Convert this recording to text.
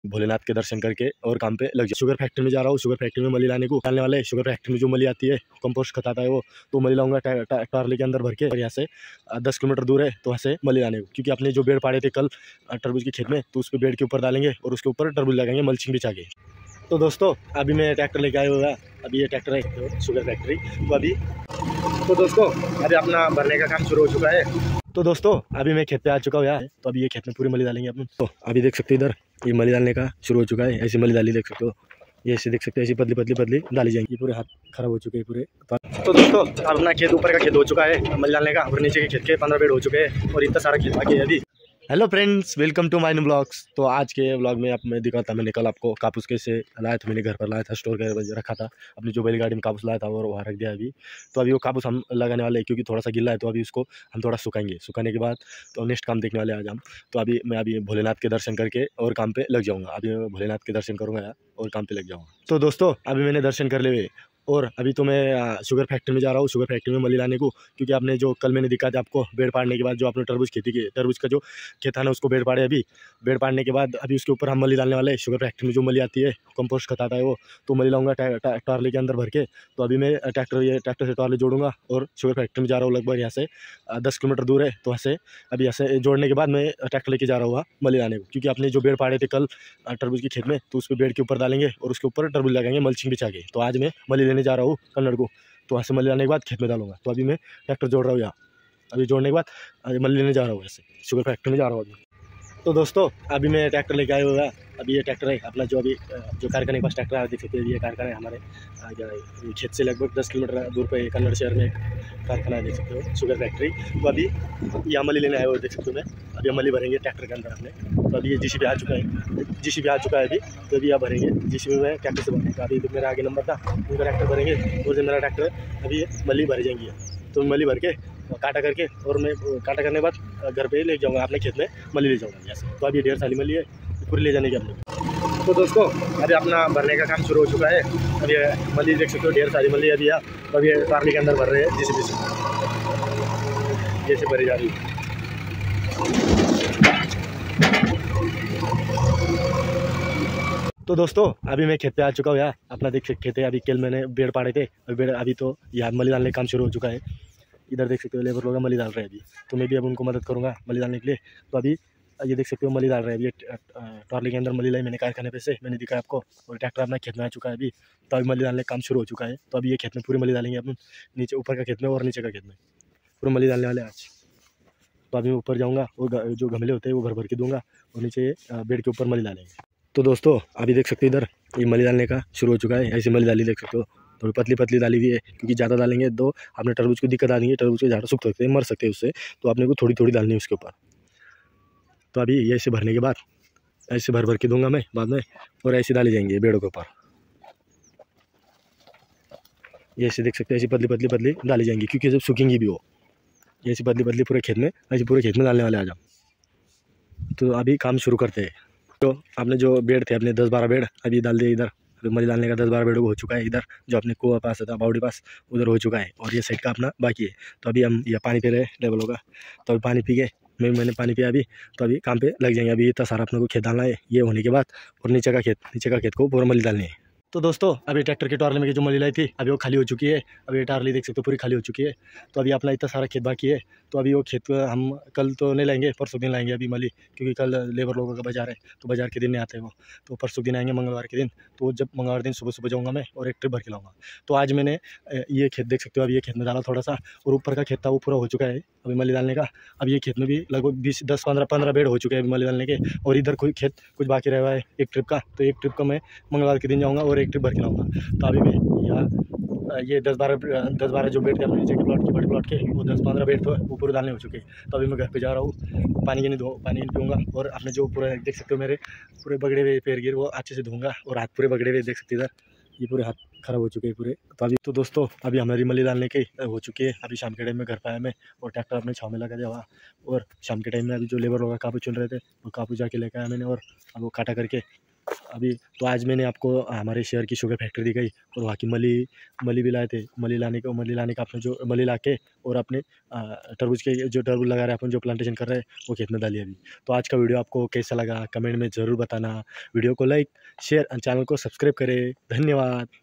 भोलेनाथ के दर्शन करके और काम पे लग जाए। शुगर फैक्ट्री में जा रहा हूँ, शुगर फैक्ट्री में मली लाने को डालने वाले। शुगर फैक्ट्री में जो मली आती है, कंपोस्ट खत आता है वो, तो मली लाऊंगा ट्रॉली के अंदर भर के। और यहाँ से 10 किलोमीटर दूर है, तो वहाँ से मली लाने को, क्योंकि अपने जो पेड़ पाड़े थे कल तरबूज के खेत में, तो उस पर पेड़ के ऊपर डालेंगे और उसके ऊपर तरबूज लगाएंगे मल्चिंग बिछा के। तो दोस्तों अभी मैं ट्रैक्टर लेके आया हुआ, अभी ये ट्रैक्टर है शुगर फैक्ट्री। तो दोस्तों अभी अपना भरने का काम शुरू हो चुका है। तो दोस्तों अभी मैं खेत पे आ चुका हूँ यार, तो अभी ये खेत में पूरी मली डालेंगे अपन। तो अभी देख सकते हो इधर ये मली डालने का शुरू हो चुका है। ऐसी मली डाली देख सकते हो, ये ऐसे देख सकते हो, ऐसी पतली पतली पतली डाली जाएंगी। पूरे हाथ खराब हो चुके हैं पूरे। तो दोस्तों अपना खेत ऊपर का खेत हो चुका है मली डालने का, और नीचे के खेत के 15 पेड़ हो चुके हैं और इतना सारा खेत बाकी है अभी। Hello friends, welcome to my new blogs. तो आज के ब्लॉग में मैं दिखाता, मैंने कल आपको कापूस कैसे लाया था, मैंने घर पर लाया था, स्टोर कर रखा था अपनी जो बैलगाड़ी में कापूस लाया था और वहाँ रख दिया अभी। तो अभी वो कापूस हम लगाने वाले हैं, क्योंकि थोड़ा सा गिल्ला है, तो अभी उसको हम थोड़ा सुखाएंगे। सुखाने के बाद तो नेक्स्ट काम देखने वाले आज हम। तो अभी मैं भोलेनाथ के दर्शन करके और काम पे लग जाऊँगा। अभी मैं भोलेनाथ के दर्शन करूँगा यार और काम पे लग जाऊँगा। तो दोस्तों अभी मैंने दर्शन कर लिए और अभी तो मैं शुगर फैक्ट्री में जा रहा हूँ, शुगर फैक्ट्री में मली लाने को, क्योंकि आपने जो कल मैंने दिखाया था आपको बेड़ पाड़ने के बाद जो आपने तरबूज खेती की, तरबूज का जो खेत है ना उसको बेड़ पाड़े। अभी बेड़ पाड़ने के बाद अभी उसके ऊपर हम मली डालने वाले हैं। शुगर फैक्ट्री में जो मली आती है, कंपोस्ट खत आता है वो, तो मली लाऊंगा ट्रॉली के अंदर भर के। तो अभी मैं ट्रैक्टर से ट्रॉली जोड़ूंगा और शुगर फैक्ट्री में जा रहा हूँ। लगभग यहाँ से 10 किलोमीटर दूर है, तो वहाँ से अभी यहाँ से जोड़ने के बाद मैं ट्रैक्टर लेके जा रहा हूँ मली लाने को, क्योंकि आपने जो बेड़ पाड़े थे कल तरबूज के खेत में, तो उस पर बेड़ के ऊपर डालेंगे और उसके ऊपर तरबूज लगाएंगे मल्चिंग बिछा के। तो आज मैं मली लेने जा रहा हूँ कन्नड़ को, तो वहाँ से मली लाने के बाद खेत में डालूंगा। तो अभी मैं ट्रैक्टर जोड़ रहा हूँ यहाँ, अभी जोड़ने के बाद मली लेने जा रहा हूँ, ऐसे शुगर फैक्ट्री में जा रहा हूँ अभी। तो दोस्तों अभी मैं ट्रैक्टर लेके आया हुआ, अभी ये ट्रैक्टर है अपना जो अभी जो कारखाने के पास ट्रैक्टर है, देख सकते हैं ये कारखाना है हमारे खेत से लगभग 10 किलोमीटर दूर पे कन्नड़ शहर में कारखाना है, देख सकते हो शुगर फैक्ट्री। तो अभी यहाँ मली लेने आए हुए देख सकते हो मैं, अभी हम मली भरेंगे ट्रैक्टर के अंदर अपने। तो अभी ये जीसीबी आ चुका है, जीसीबी आ चुका है अभी, तो अभी यहाँ भरेंगे जीसीबी में ट्रैक्टर से भरेंगे। अभी मेरा आगे नंबर था, उनका ट्रैक्टर भरेंगे और जो मेरा ट्रैक्टर है अभी मली भरी जाएंगी। तो मली भर के काटा करके और मैं काटा करने के बाद घर पे ले जाऊँगा, अपने खेत में मली ले जाऊँगा जैसे। तो अभी ढेर सारी मली है पूरी ले जाने की अपने। तो दोस्तों अभी अपना भरने का काम शुरू हो चुका है। अभी मली देख सकते हो, ढेर सारी मली अभी यहाँ, तो अभी ट्रॉली के अंदर भर रहे हैं जीसीबी से, जैसे भरी जा रही है। तो दोस्तों अभी मैं खेत पे आ चुका हूँ यार, अपना देख सकते खेत है। अभी कल मैंने बेड़ पाड़े थे, अभी तो यहाँ मली डालने का काम शुरू हो चुका है। इधर देख सकते हो लेबर लोग मली डाल रहे हैं अभी, तो मैं भी अब उनको मदद करूँगा मली डालने के लिए। तो अभी ये देख सकते हो मली डाल रहे हैं अभी, ट्रॉली के अंदर मली लाई मैंने कारखाने पे से, मैंने दिखाया आपको। और ट्रैक्टर अपना खेत में आ चुका है अभी, तो अभी मली डालने का काम शुरू हो चुका है। तो अभी ये खेत में पूरी मली डालेंगे अपन, नीचे ऊपर का खेत में और नीचे का खेत में पूरी मली डालने वाले आज। तो अभी मैं ऊपर जाऊँगा और जो गमले होते हैं वो भर भर के दूँगा और नीचे बेड के ऊपर मली डालेंगे। तो दोस्तों अभी देख सकते हो इधर ये मली डालने का शुरू हो चुका है। ऐसी मली डाली देख सकते हो, थोड़ी पतली पतली डाली हुई है, क्योंकि ज़्यादा डालेंगे तो आपने तरबूज को दिक्कत आनी है, तरबूज के झाड़ सूख सकते हैं, मर सकते हैं उससे। तो आपने को थोड़ी थोड़ी डालनी है उसके ऊपर। तो अभी ये ऐसे भरने के बाद ऐसे भर भर के दूंगा मैं बाद में, और ऐसे डाली जाएंगे बेड़ों के ऊपर। ये ऐसे देख सकते हैं, ऐसी पतली पतली पतली डाली जाएंगी, क्योंकि जब सूखेंगी भी वो, ये ऐसी पतली पतली पूरे खेत में, ऐसे पूरे खेत में डालने वाले आज हम। तो अभी काम शुरू करते हैं। तो आपने जो बेड थे अपने 10-12 बेड अभी डाल दिए इधर, मली डालने का 10-12 बेड हो चुका है। इधर जो अपने कुआ पास था, बावड़ी पास, उधर हो चुका है, और ये साइड का अपना बाकी है। तो अभी हम ये पानी पी रहे लेवल होगा, तो अभी पानी पी के मैंने पानी पिया अभी, तो अभी काम पे लग जाएंगे। अभी इतना सारा अपने को खेत डालना है, ये होने के बाद और नीचे का खेत को पूरा मली डालनी है। तो दोस्तों अभी ट्रैक्टर की ट्रॉली में जो मली लाई थी अभी वो खाली हो चुकी है। अभी ये ट्रॉली देख सकते हो पूरी खाली हो चुकी है। तो अभी अपना इतना सारा खेत बाकी है, तो अभी वो खेत हम कल तो नहीं लाएंगे, परसों दिन लाएंगे अभी मली, क्योंकि कल लेबर लोगों का बाजार है, तो बाजार के दिन नहीं आते वो। तो परसों दिन आएंगे मंगलवार के दिन, तो जब मंगलवार दिन सुबह सुबह जाऊँगा मैं और एक ट्रिप भर के लाऊंगा। तो आज मैंने ये खेत देख सकते हो, अभी ये खेत में डाला थोड़ा सा, और ऊपर का खेत था वो पूरा हो चुका है अभी मली डालने का। अब ये खेत में भी लगभग 10-15 बेड हो चुके हैं अभी मली डालने के, और इधर कोई खेत कुछ बाकी रह हुआ है एक ट्रिप का। तो एक ट्रिप का मैं मंगलवार के दिन जाऊँगा और एक ट्रिप भर के लाऊंगा। तो अभी मैं यहाँ ये 10-12 जो बेड थे अपने नीचे के प्लॉट के, बड़े प्लॉट के, वो 10-15 बेड तो ऊपर डालने हो चुके हैं। तो अभी मैं घर पे जा रहा हूँ, पानी नहीं पीऊँगा, और अपने जो पूरे देख सकते हो मेरे पूरे बगड़े हुए पैर गिर वो अच्छे से धोऊंगा, और हाथ पूरे बगड़े हुए देख सकते इधर, ये पूरे हाथ खराब हो चुके हैं पूरे। तो अभी तो दोस्तों अभी हमारी मली डालने के हो चुकी है। अभी शाम के टाइम में घर पाया मैं, और ट्रैक्टर अपने छाँव में लगा दिया हुआ, और शाम के टाइम में अभी जो लेबर लोग काबू चुन रहे थे वो काबू जाके लेकर आया मैंने, और अब वो काटा करके अभी तो आज मैंने आपको हमारे शहर की शुगर फैक्ट्री दिखाई और वहाँ की मली भी लाए थे। मली लाने का आपने जो मली ला के और अपने तरबूज के जो तरबूज लगा रहे हैं अपन, जो प्लांटेशन कर रहे हैं वो खेत में डालिए अभी। तो आज का वीडियो आपको कैसा लगा कमेंट में ज़रूर बताना। वीडियो को लाइक शेयर और चैनल को सब्सक्राइब करें। धन्यवाद।